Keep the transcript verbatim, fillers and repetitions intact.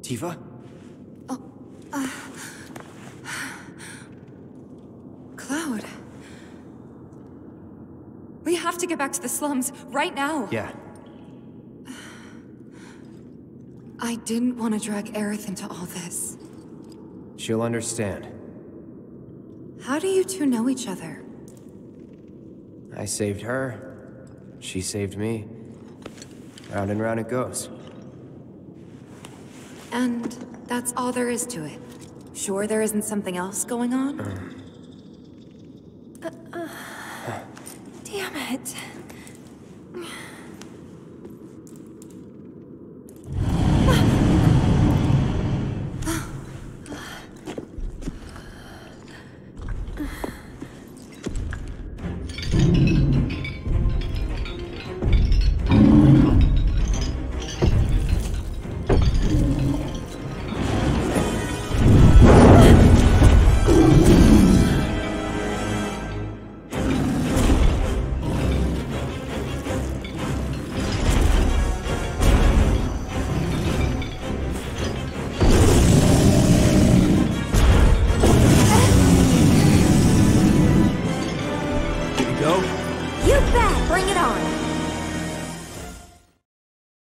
Tifa? Oh, uh... Cloud. We have to get back to the slums, right now! Yeah. I didn't want to drag Aerith into all this. She'll understand. How do you two know each other? I saved her. She saved me. Round and round it goes. And that's all there is to it? Sure there isn't something else going on? Uh. Uh, uh, damn it.